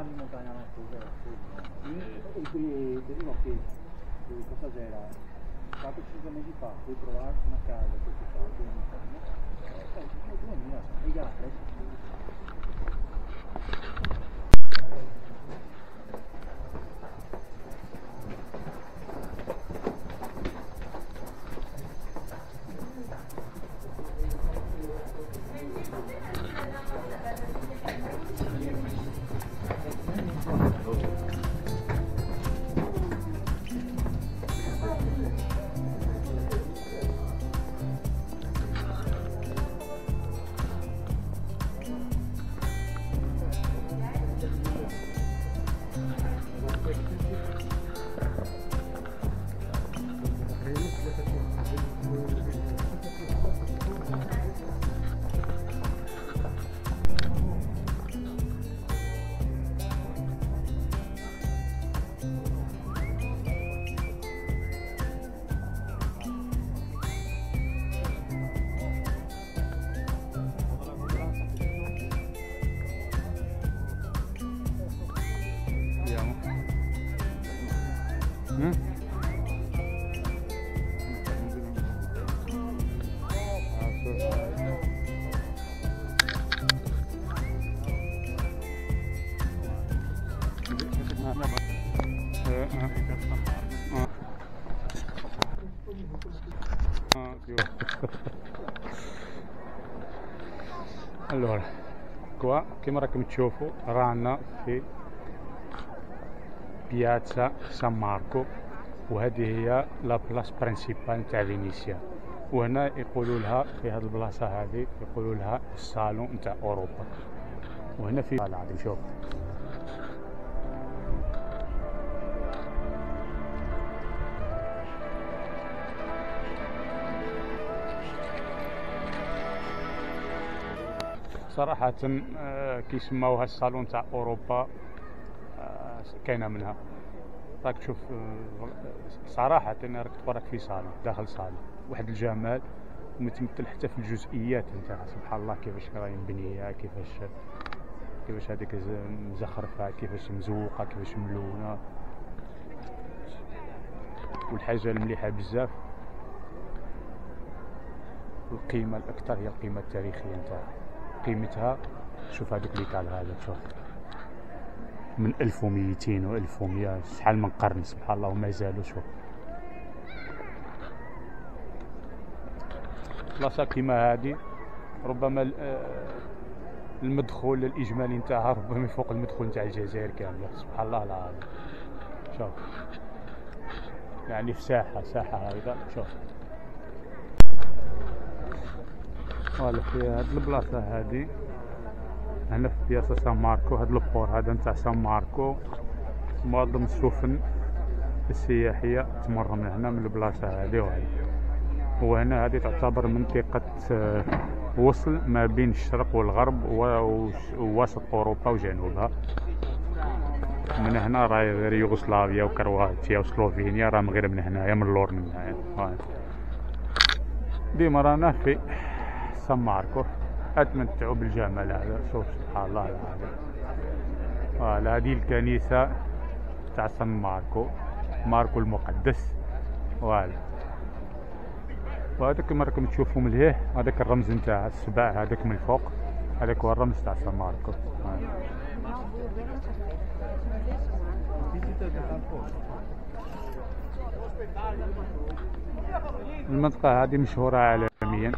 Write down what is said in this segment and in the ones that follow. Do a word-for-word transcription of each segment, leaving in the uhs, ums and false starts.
zona di montagna nascosta. E qui ti dico che cosa c'era? quattro cinque mesi fa puoi trovare una casa che ti fa in montagna. Eh, come mi va? E già, Mm? Allora, qua come راكم تشوفوا رانا في بيازا سان ماركو، وهذه هي لا بلاص برينسيبال نتاع فينيسيا، وهنا يقولوا لها في هذه البلاصه هذه يقولوا لها الصالون نتاع اوروبا. وهنا في العظيم شوف صراحة كي سماوها الصالون تاع اوروبا كاينه منها. راك تشوف صراحة راك تبارك في صالون داخل صالون واحد الجمال، ومتمثل حتى في الجزئيات نتاعها سبحان الله كيفاش راهي مبنية، كيفاش كيفاش هذيك مزخرفة، كيفاش مزوقة، كيفاش ملونة. والحاجة المليحة بزاف القيمة الأكثر هي القيمة التاريخية نتاعها، قيمتها. شوف هذوك لي كال هذا شوف من ألف ومئتين و ألف ومئة شحال من قرن سبحان الله وما زالوا. شوف بلاصة كيما هذه ربما المدخول الإجمالي نتاعها ربما فوق المدخول نتاع الجزائر كاملة سبحان الله العظيم. شوف يعني في ساحة ساحة هذا شوف فوالا في هاد البلاصة هادي هنا في بياسة سان ماركو. هاد البور هذا نتاع سان ماركو معظم السفن السياحية تمر من هنا من البلاصة هادي وهادي. وهنا هذه تعتبر منطقة وصل ما بين الشرق والغرب ووسط أوروبا وجنوبها. من هنا راهي غير يوغوسلافيا وكرواتيا وسلوفينيا راه غير من هنايا من اللور من هنايا. ديما رانا في سان ماركو اتمتعوا بالجمال هذا. شوف سبحان الله العظيم. فوالا هذه الكنيسة تاع سان ماركو، ماركو المقدس. فوالا وهذاك كما راكم تشوفوا مليح هذاك الرمز نتاع السبع هذاك من الفوق، هذاك هو الرمز تاع سان ماركو. المنطقة هذه مشهورة عالميا،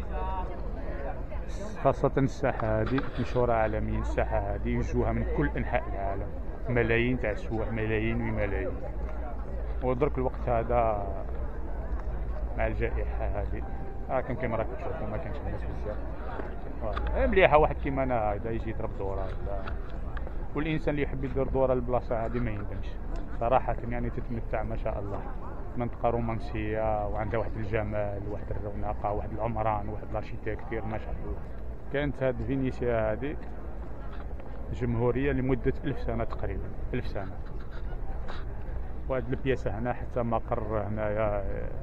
خاصة الساحة هذه مشهورة عالميا. الساحة هذه يجوها من كل أنحاء العالم، ملايين تاع السواح، ملايين وملايين. ودرك الوقت هذا مع الجائحة هذه راكم كيما راكم تشوفوا ما كانش الناس بزاف. مليحة واحد كيما انا هذا يجي يضرب دورة، والإنسان اللي يحب يدير دورة البلاصة هذه ما يندمش صراحة. يعني تتمتع ما شاء الله، منطقة رومانسية وعندها واحد الجمال واحد الرونقة واحد العمران واحد الارشيتكتير ما شاء الله. كانت هاد فينيسيا هذه جمهورية لمدة ألف سنة تقريبا، ألف سنة. وهاد البياسة هنا حتى مقر هنايا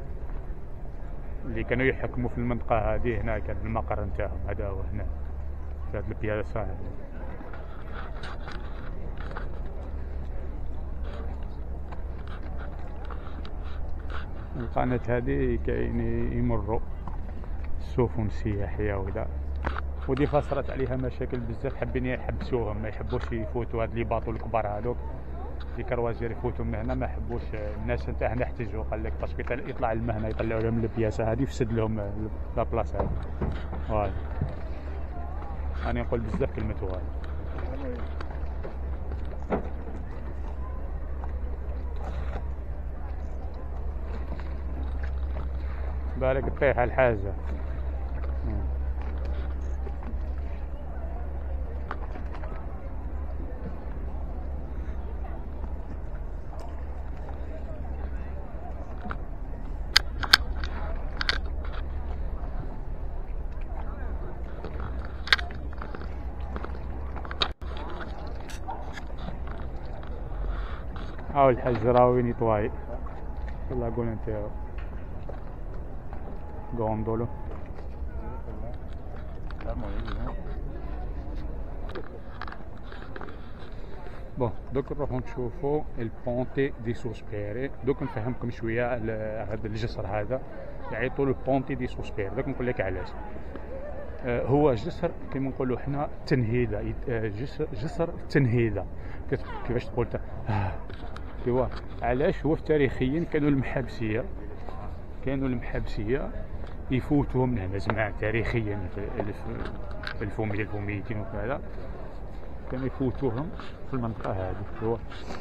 اللي كانوا يحكموا في المنطقة هذه، هنا كان المقر نتاعهم هذا هو هنا في هاد البياسة هذه. القناة هذه كاين يمروا السفن السياحية وكذا، ودي فصلت عليها مشاكل بزاف، حابين يحبسوهم، ما يحبوش يفوتوا هاد لي باطو الكبار هادوك لي كروازير يفوتوا من هنا، ما حبوش الناس نتاع هنا احتجوا، قال لك باسكو يطلع الماء هنا يطلعوا لهم البياسه هذه يفسد لهم لا بلاصه هذه. فوالا راني نقول بزاف كلمه فوالا. بالك تطيح على الحاجه. هاو الحاج راوي نيطواي يلا قول انت غوندولو. بون دوك نروحو نشوفو البونتي دي سوسبيري. دوك نفهمكم شويه هذا الجسر هذا يعيطوا له البونتي دي سوسبيري. دوك نقول لك علاش. آه هو جسر كيما نقولوا حنا تنهيده، آه جسر جسر تنهيده كيفاش تقول آه ايوا. علاش؟ هو تاريخيا كانوا المحابسيه كانوا المحابسيه يفوتوا من هنا زعما تاريخيا في ألف ومئتين وكذا كانوا يفوتوهم في المنطقه هذه. ايوا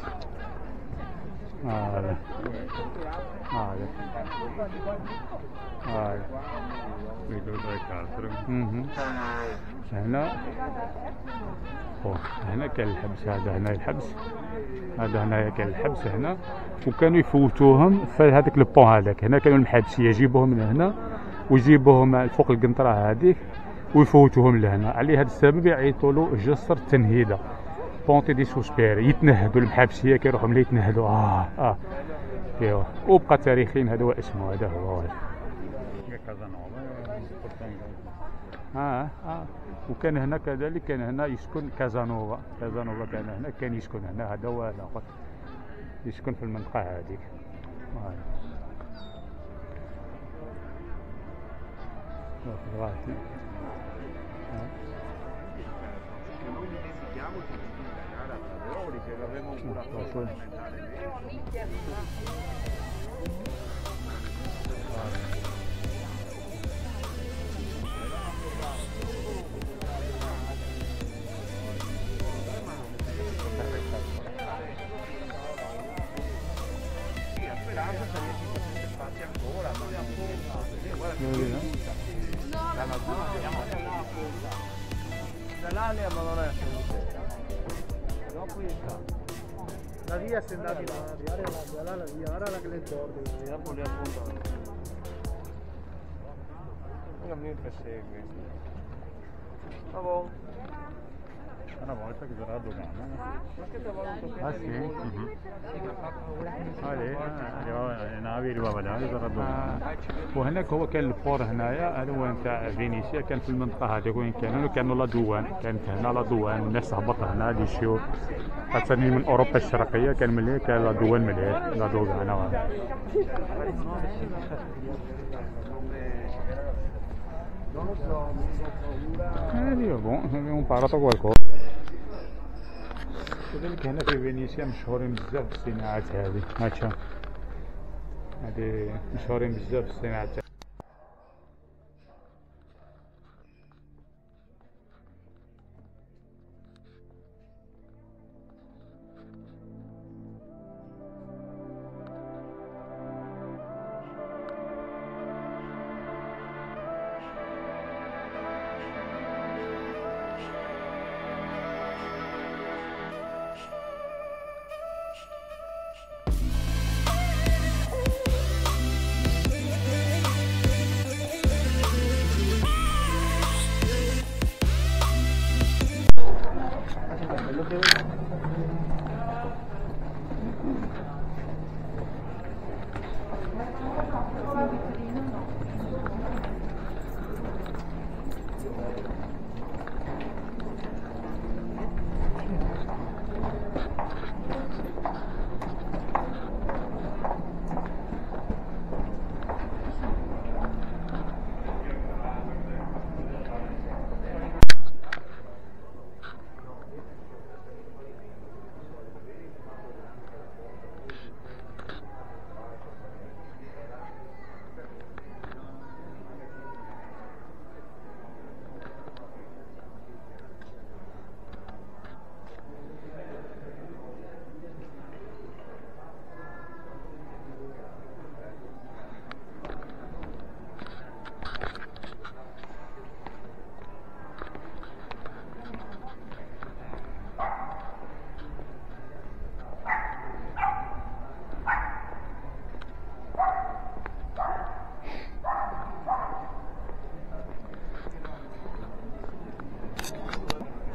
هذا هذا هذا هنا هنا كان الحبس. هذا هنا الحبس، هذا هنا كان الحبس هنا، وكانوا يفوتوهم في هذاك البون هذاك. هنا كانوا المحابسيه يجيبوهم من هنا ويجيبوهم فوق القنطره هذيك ويفوتوهم لهنا. على هذا السبب يعيطوا له جسر التنهيده، بونتي دي سوسبيري. يتنهدوا المحابسيه كيروحوا ملي يتنهدوا اه اه ايوا. وبقى تاريخيا هذا هو اسمه، هذا هو اه اه. وكان هنا كذلك كان هنا يسكن كازانوفا. كازانوفا كان هنا كان يسكن هنا، هذا هو يسكن في المنطقه هذيك. Dall'Alia ma non è no, qui sta la via se andavi là, la la via, ora la che le torni, dopo le appunto non mi persegue. Bravo. Una volta che verrà a dogana. Ah sì? هذه ناوي روا بدال verrà a dogana. وهناك هو كان البور هنايا، هذا هو نتاع فينيسيا، كان في المنطقه هذيك وين كانوا كانوا لا دوان، كانت هنا لا دوان والناس تهبط هنا دي شيو خاصة من اوروبا الشرقيه. كان ملي كان لا دوان ملي لا دوغانا. هذه بون هذه مباراة qualcosa. كذلك هنا في فينيسيا مشهورين بزاف بالصناعات هذه. هاتشا هذه مشهورين بزاف بالصناعات.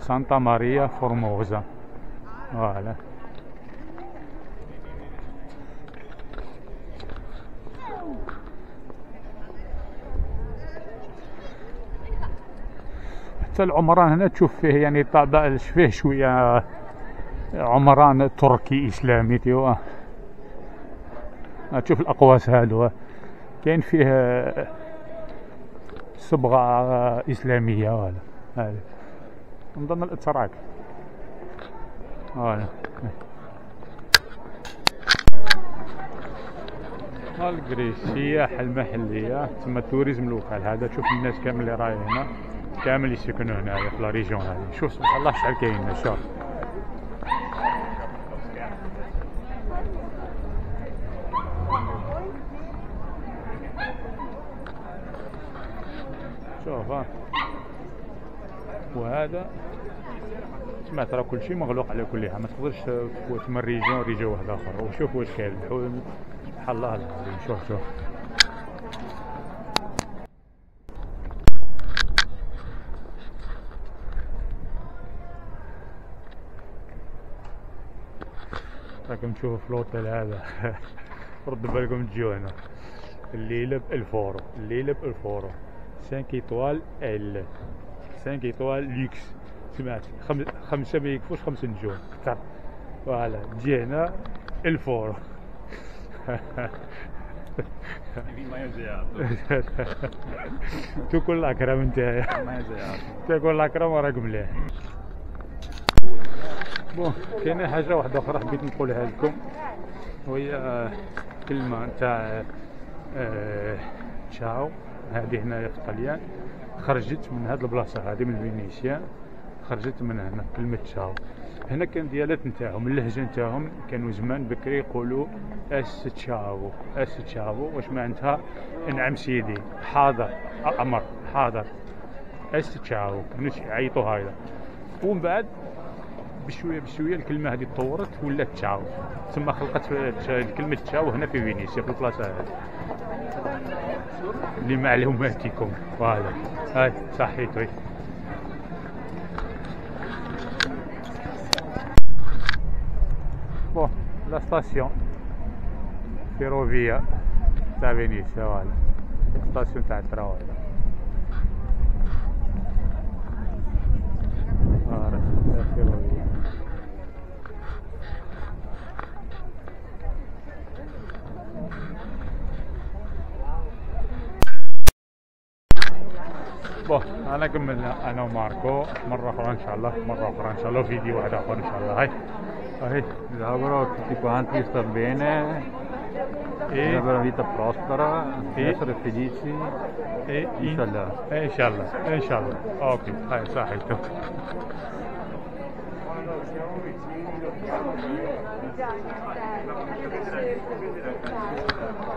سانتا ماريا فورموزا. فوالا. حتى العمران هنا تشوف فيه يعني طابع فيه شوية عمران تركي إسلامي تيوا. تشوف الأقواس هادو كاين فيه صبغة إسلامية. فوالا هذا من ضمن الاتراك. فوالا هالقري السياحة المحلية تسمى التوريزم لوكال. هذا تشوف الناس كامل اللي راهي هنا كامل يسكنوا هنايا في لا ريجيون هذه. شوف سبحان الله شحال كاين هنا. شوف شوف ها. وهذا سمعت راه كلشي مغلوق على كل حال، ما تقدرش تفوت من ريجيون ريجيون واحد اخر. وشوف واش كاين سبحان الله العظيم. شوف شوف راكم تشوفوا في الوطيل هذا. ردوا بالكم تجيو هنا الليله بألف اورو. الليله بألف اورو خمسة ايطوال ال خمسة ايطوال لوكس. سمعت خم... خمسه ما يكفوش خمس نجوم اكثر. فوالا تجي هنا ألف اورو. تاكل الاكرم نتايا. تاكل الاكرم وراك مليح. بون كاينه حاجه واحده اخرى حبيت نقولها لكم، وهي كلمه نتاع آه تشاو. هذه هنايا في الطليان خرجت من هذه البلاصه هذه من فينيسيا. خرجت من هنا كلمه تشاو. هنا كان ديالات نتاعهم اللهجه نتاعهم كانوا زمان بكري يقولوا اس تشاو. اس تشاو واش معناتها؟ نعم سيدي، حاضر، امر، حاضر، اس تشاو. يعيطوا هايدا. ومن بعد بشويه بشويه الكلمه هذه تطورت ولات تشاو. ثم خلقت كلمه تشاو هنا في فينيسيا في البلاصه هذه. لمعلوماتكم. فوالا هاي صحيت. وي بون لا ستاسيون فيروفيا تاع فينيسيا. فوالا ستاسيون تاع الترام. فوالا فيروفيا. بون انا كملنا انا وماركو مره اخرى ان شاء الله. مره اخرى ان شاء الله فيديو واحد اخر ان شاء الله. هاي هاي Vi auguro che tutti quanti sta bene, e avere una vita prospera, e essere felici. e Inshallah. ان شاء الله ان شاء الله. اوكي هاي صحيتو. Bisogna,